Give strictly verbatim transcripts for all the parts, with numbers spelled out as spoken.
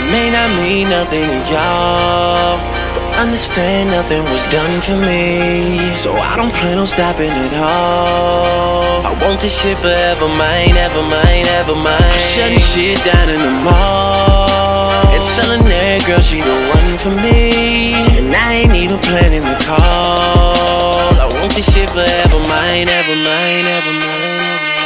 It may not mean nothing to y'all, but understand nothing was done for me, so I don't plan on stopping at all. I want this shit forever mine, ever mine, ever mine. I'm shutting shit down in the mall and telling that girl she the one for me, and I ain't even planning the call. I want this shit forever mine, ever mine, ever mine.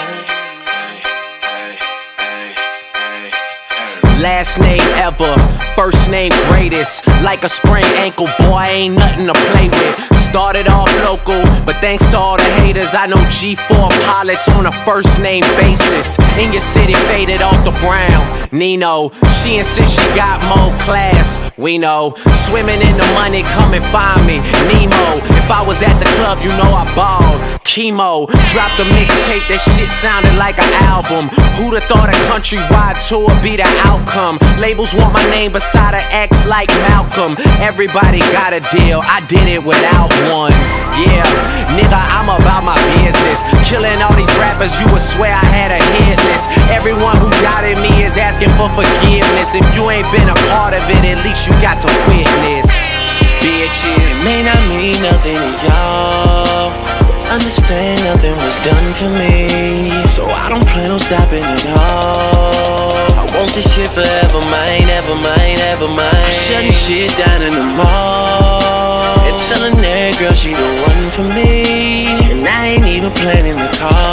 Last name ever, first name greatest. Like a sprained ankle, boy, ain't nothing to play with. Started off local, but thanks to all the haters, I know G four pilots on a first name basis. In your city, faded off the brown. Nino, she insists she got more class. We know, swimming in the money, come and find me. Nemo, if I was at the club, you know I balled. Chemo, dropped a mixtape, that shit sounded like an album. Who'da thought a countrywide tour be the outcome? Labels want my name beside an X like Malcolm. Everybody got a deal, I did it without one. Yeah, nigga, I'm about my business. Killing all these rappers, you would swear I had a hit list. Everyone who doubted me is asking for forgiveness. If you ain't been a part of it, at least you got to witness. Bitches, it may not mean nothing to y'all, understand nothing was done for me, so I don't plan on stopping at all. I want this shit forever mine, ever mine, ever mine. I'm shutting shit down in the mall and telling that girl she the one for me, and I ain't even planning the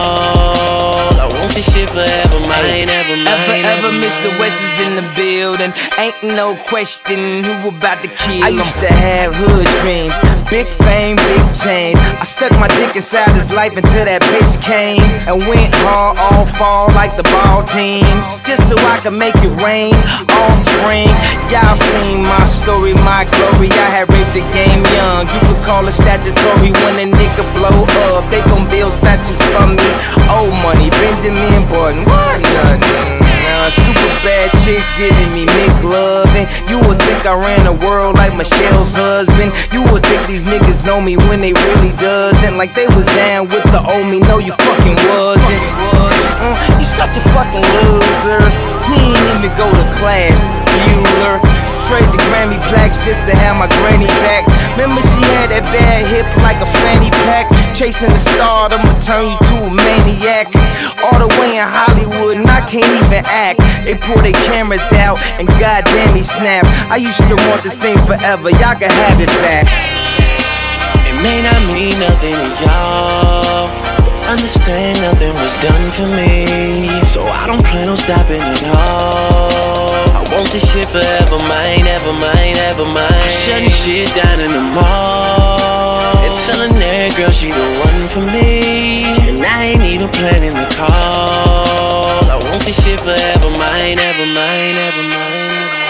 call. I want this shit forever mine, ever mine. Ever, ever, Mister West is in the building. Ain't no question who about to kill him. I used to have hood dreams, big fame, big chains. I stuck my dick inside his life until that bitch came and went hard all fall like the ball teams, just so I could make it rain all spring. Y'all seen my story, my glory. I had raped the game young. You could call it statutory when a nigga blow up. They gon' build statues for me. Old money, Benjamin Button, what nothing. Uh, super bad chicks giving me McLovin'. You would think I ran the world like Michelle's husband. You would think these niggas know me when they really doesn't. Like they was down with the old me, no you fucking wasn't. Uh, you such a fucking loser. He ain't even go to class, Bueller. Trade the Grammy plaques just to have my granny back. Remember she had that bad hip like a fanny pack. Chasing the star, I'ma turn you to a maniac. All the way in Hollywood and I can't even act. They pull their cameras out and goddamn he snap. I used to want this thing forever, y'all can have it back. It may not mean nothing to y'all, understand nothing was done for me, so I don't plan on stopping at all. I want this shit forever mine, ever mine, ever mine. I'm shutting shit down in the mall and telling that girl she the one for me, and I ain't even planning the call. I want this shit forever mine, ever mine, ever mine.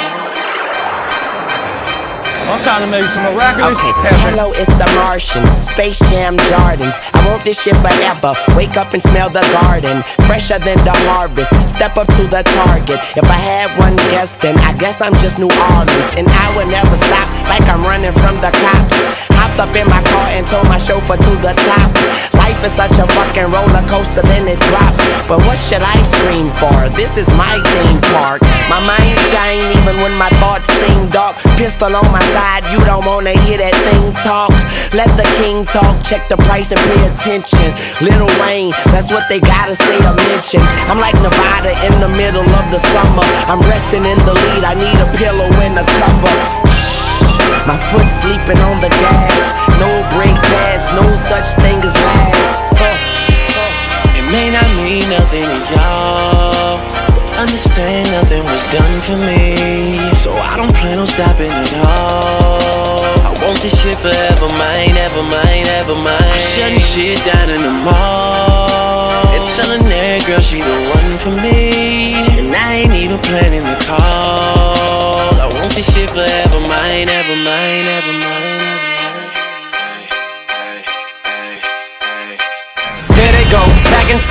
I'm trying to make some miraculous okay. Hello, it's the Martian, Space Jam Jordans. I want this shit forever. Wake up and smell the garden, fresher than the harvest. Step up to the target. If I had one guess, then I guess I'm just New Orleans, and I would never stop like I'm running from the cops. Hopped up in my car and told my chauffeur to the top. Life is such a fucking roller coaster, then it drops. But what should I scream for? This is my theme park. My mind shine even when my thoughts sing dark. Pistol on my side, you don't wanna hear that thing talk. Let the king talk, check the price and pay attention. Lil Wayne, that's what they gotta say or mention. I'm like Nevada in the middle of the summer. I'm resting in the lead, I need a pillow and a cover. My foot sleeping on the gas. No brake pads, no such thing as last. uh, uh. It may not mean nothing to y'all, understand nothing was done for me, so I don't plan on stopping at all. I want this shit forever mine, ever mine, ever mine. I'm shutting shit down in the mall and telling that girl she the one for me, and I ain't even planning the call. I want this shit forever mine, ever mine, ever mine. there they go, back in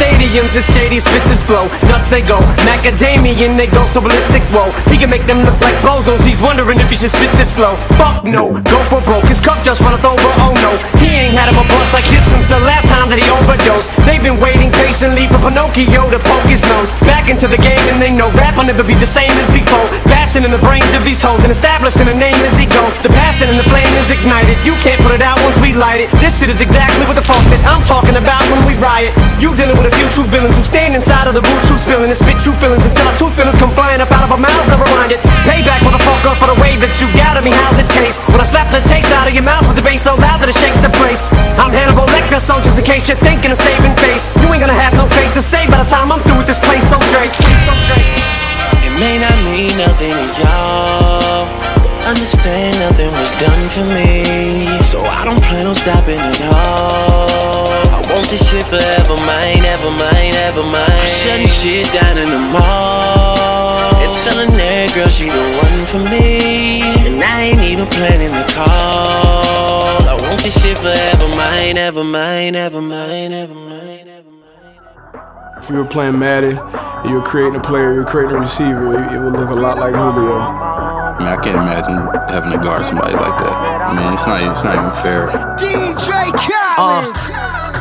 stadiums, it's shady, spits his flow. Nuts they go, macadamian, they go so ballistic, whoa. He can make them look like bozos, he's wondering if he should spit this slow. Fuck no, go for broke, his cup just runneth over, oh no. He ain't had him a buzz like this since the last time that he overdosed. They've been waiting patiently for Pinocchio to poke his nose back into the game, and they know rap will never be the same as before. Bashing in the brains of these hoes and establishing a name as he goes. The passion and the flame is ignited, you can't put it out once we light it. This shit is exactly what the fuck that I'm talking about when we riot. You dealing with a few true villains who stand inside of the root, true spilling and spit true feelings until our two feelings come flying up out of our mouths, never mind it. Payback, motherfucker, for the way that you got at me, how's it taste? When I slap the taste out of your mouth with the bass so loud that it shakes the place. I'm Hannibal Lecter, so just in case you're thinking of saving face, you ain't gonna have no face to say by the time I'm through with this place, so Drake, so Drake. It may not mean nothing to y'all, understand nothing was done for me, so I don't plan on stopping at all. I want this shit forever mine, ever mine, ever mine. I'm shutting shit down in the mall. It's telling that girl she the one for me, and I ain't even planning the call. I want this shit forever mine, ever mine, ever mine, ever mine, ever mine. If you were playing Madden and you were creating a player, you were creating a receiver, it, it would look a lot like Julio. I mean, I can't imagine having to guard somebody like that. I mean, it's not, it's not even fair. D J Khaled. Uh,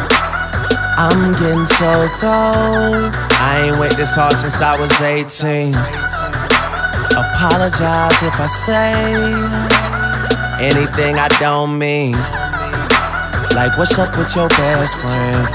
I'm getting so cold. I ain't wait this hard since I was eighteen. Apologize if I say anything I don't mean. Like, what's up with your best friend?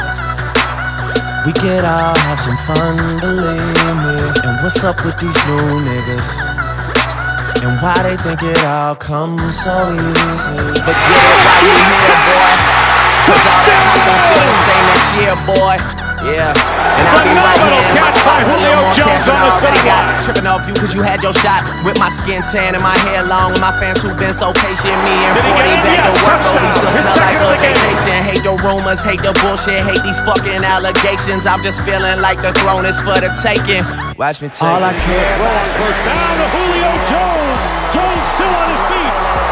We could all have some fun, believe me. And what's up with these new niggas? And why they think it all comes so easy? But get it while you here, boy. Cause all that I gon' feel the same next year, boy. Yeah. And I'll be right here in my spot with a little more cash than I already got. Tripping off you cause you had your shot. With my skin tan and my hair long. And my fans who been so patient. Me and forty back to work, though we still smell like a vacation. Hate the rumors, hate the bullshit, hate these fucking allegations. I'm just feeling like the throne is for the taking. Watch me take All I care about is First down to Julio Jones. Jones still on his feet.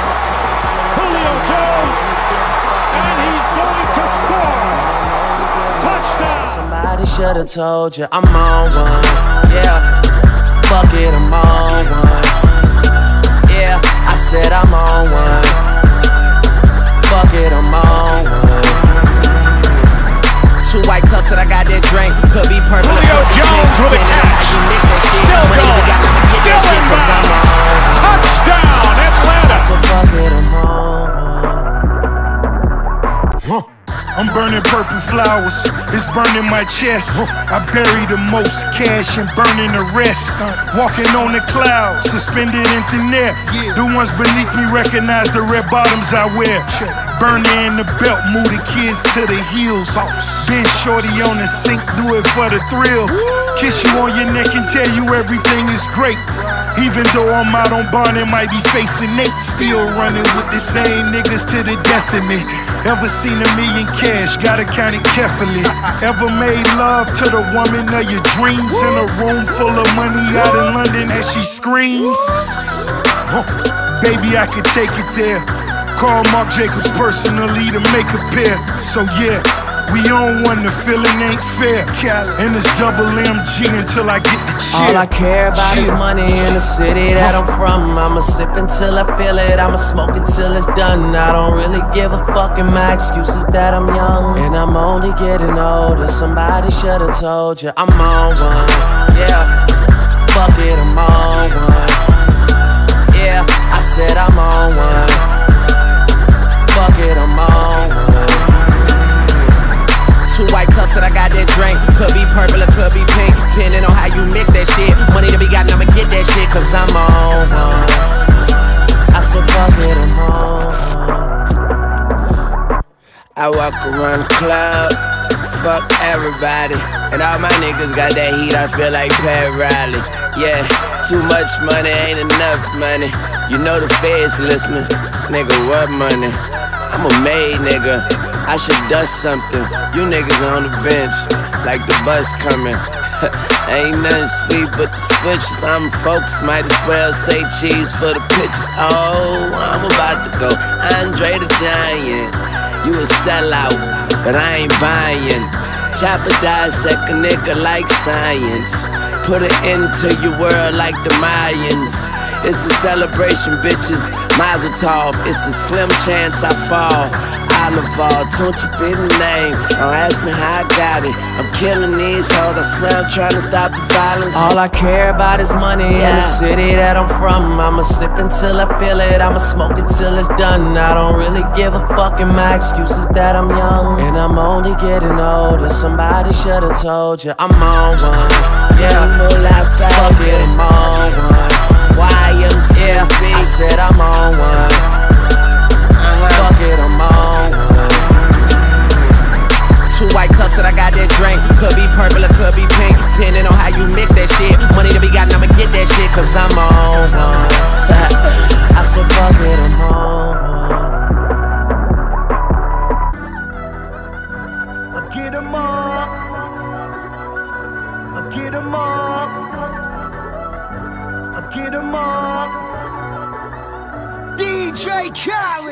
Julio Jones. And he's going to score. Touchdown. Somebody should've told you I'm on one. Yeah, fuck it, I'm on one. Yeah, I said I'm on one. Fuck it, I'm on one. Two white cups that I got that drink. Could be purple or Julio could be Jones pink. with a catch. You mix that shit. Still Money, going. we got to get Still that shit 'cause I'm on one. Touchdown, Atlanta. So fuck it, I'm on one. I'm burning purple flowers, it's burning my chest. I bury the most cash and burning the rest. Walking on the clouds, suspended in thin air. The ones beneath me recognize the red bottoms I wear. Burning in the belt, move the kids to the heels. Then shorty on the sink, do it for the thrill. Kiss you on your neck and tell you everything is great. Even though I'm out on bond and might be facing Nate, still running with the same niggas to the death of me. Ever seen a million cash, gotta count it carefully. Ever made love to the woman of your dreams in a room full of money out in London as she screams? Huh. Baby, I could take it there. Call Marc Jacobs personally to make a pair. So yeah, we on one, the feeling ain't fair. And it's double M G until I get the cheer. All I care about is money in the city that I'm from. I'ma sip until I feel it, I'ma smoke until it's done. I don't really give a fuck, and my excuse is that I'm young. And I'm only getting older, somebody should've told you I'm on one. Yeah, fuck it, I'm on one. Yeah, I said I'm on one. Fuck it, I'm on one. Two white cups that I got that drink. Could be purple or could be pink, depending on how you mix that shit. Money to be got, I'ma get that shit, cause I'm on one. I said fuck it, I'm on one. I walk around the club, fuck everybody. And all my niggas got that heat, I feel like Pat Riley. Yeah, too much money ain't enough money. You know the feds listening. Nigga, what money? I'm a made nigga, I should dust something. You niggas on the bench, like the bus coming. Ain't nothing sweet but the switches. I'm focused, might as well say cheese for the pictures. Oh, I'm about to go Andre the Giant. You a sellout, but I ain't buying. Chopper dissect a nigga like science. Put it into your world like the Mayans. It's a celebration, bitches. Mazel tov. It's a slim chance I fall. Olival, don't you be the name. Don't ask me how I got it. I'm killing these hoes. I swear I'm trying to stop the violence. All I care about is money Yeah. and the city that I'm from. I'ma sip until I feel it. I'ma smoke it till it's done. I don't really give a fuck, and my excuse is that I'm young and I'm only getting older. Somebody should've told you I'm on one. Yeah, fuck it, I'm on one. Y M C A. Yeah, I said I'm on one. Fuck it, I'm on one. Two white cups that I got that drink. Could be purple or could be pink, depending on how you mix that shit. Money to be got, I'ma get that shit, cause I'm on one. I said fuck it, I'm on one. I get 'em up. I get 'em up. I get 'em up. D J Khaled.